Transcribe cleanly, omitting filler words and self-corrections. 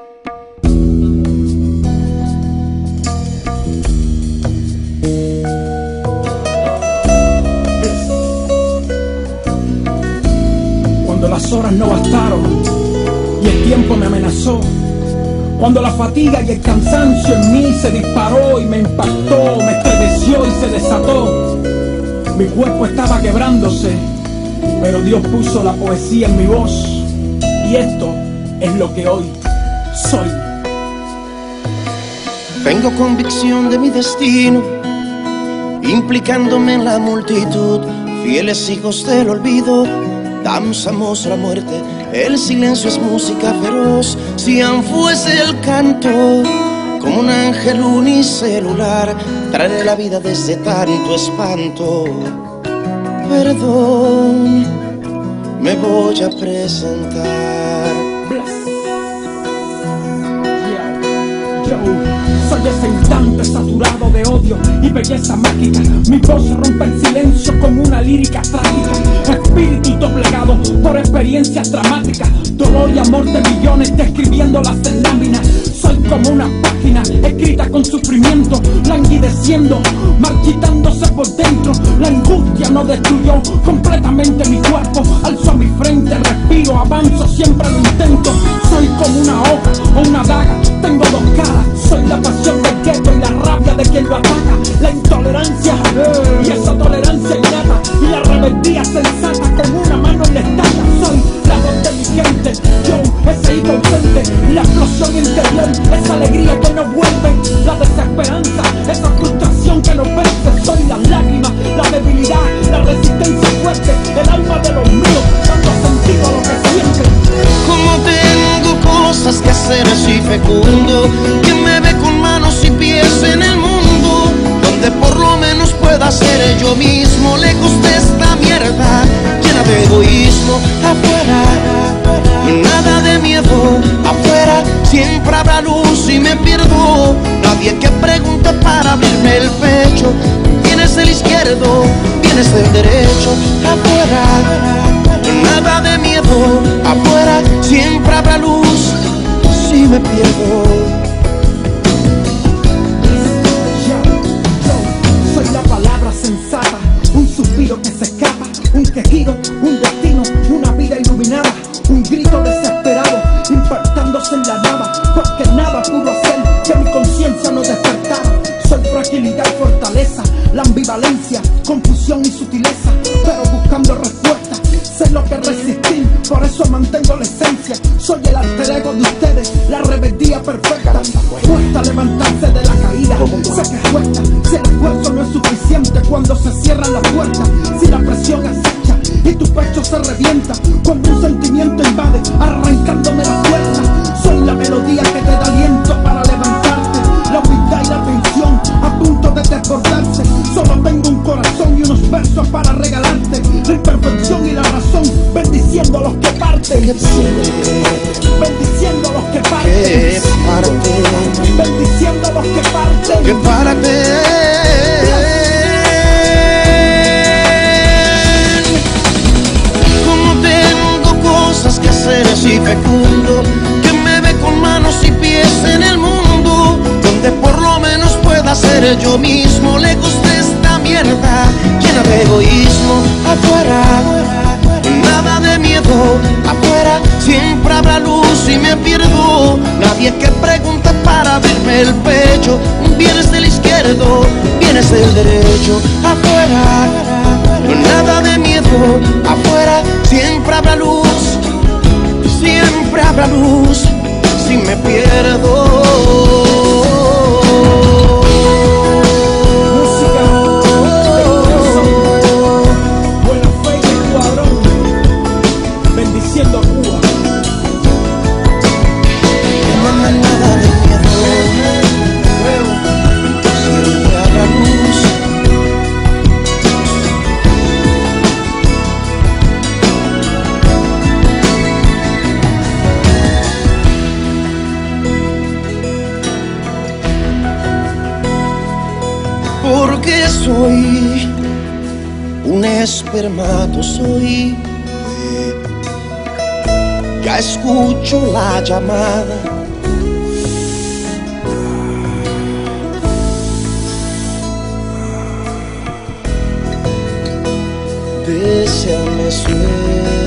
Cuando las horas no bastaron y el tiempo me amenazó, cuando la fatiga y el cansancio en mí se disparó y me impactó, me estremeció y se desató, mi cuerpo estaba quebrándose, pero Dios puso la poesía en mi voz, y esto es lo que hoy soy. Tengo convicción de mi destino, implicándome en la multitud, fieles hijos del olvido, danzamos la muerte. El silencio es música feroz, si aún fuese el canto, como un ángel unicelular, traeré la vida desde tanto espanto. Perdón, me voy a presentar. Soy ese instante saturado de odio y belleza mágica. Mi voz rompe el silencio con una lírica trágica. Espíritu doblegado por experiencias dramáticas. Dolor y amor de millones describiéndolas en láminas. Soy como una página escrita con sufrimiento, languideciendo, marchitándose por dentro. La angustia no destruyó completamente mi cuerpo. Alzo a mi frente, respiro, avanzo, siempre lo intento. Soy como una hoja o una daga, tengo dos caras. Soy la pasión del gueto y la rabia de quien lo ataca. La intolerancia y esa tolerancia innata, y la rebeldía sensata con una mano en la estaca. Soy la voz de mi gente, yo, ese hijo ausente, la explosión interior, esa alegría que no vuelve, la desesperanza, esa frustración que nos vence. Soy las lágrimas, la debilidad, la resistencia fuerte, el alma de los míos, dando sentido a lo que sienten. Como tengo cosas que hacer, soy fecundo, quien me ve con manos y pies en el mundo, donde por lo menos pueda ser yo mismo, lejos de esta mierda llena de egoísmo. Afuera, nada de miedo, afuera siempre habrá luz y me pierdo. Nadie que pregunte para abrirme el pecho, vienes del izquierdo, vienes del derecho. Afuera, nada de miedo, afuera siempre habrá luz si me pierdo. Soy la palabra sensata, un suspiro que se escapa, un quejido, un destino, una vida iluminada, un grito desesperado, impactándose en la nada, porque nada pudo hacer que mi conciencia no despertara. Soy fragilidad y fortaleza, la ambivalencia, confusión y sutileza, pero buscando respuestas. Sé lo que resistir, por eso mantengo la esencia. Soy el alter ego de ustedes, la rebeldía perfecta. Cuesta levantarse de la caída, sé que cuesta. Si el esfuerzo no es suficiente cuando se cierran las puertas, si la presión acecha y tu pecho se revienta, cuando un sentimiento invade, arrancándome la fuerza. Soy la melodía que te da aliento para levantarte, la humildad y la tensión a punto de desbordarse. Solo tengo un corazón y unos versos para regalarte, la imperfección y la razón, bendiciendo a los que parten, bendiciendo a los que parten, bendiciendo a los que parten, que parten. Como tengo cosas que hacer, soy fecundo, que me ve con manos y pies en el mundo, donde por lo menos pueda ser yo mismo, lejos de esta mierda llena de egoísmo. Afuera, nada de miedo, afuera siempre habrá luz y me pierdo. Nadie que pregunte para abrirme el pecho, vienes del izquierdo, vienes del derecho. Afuera, nada de miedo, afuera siempre habrá luz, siempre habrá luz si me pierdo. bendiciendo a Cuba. Nada de miedo, siempre habrá luz. Porque soy un espermatozoide, ya escucho la llamada deséame suerte.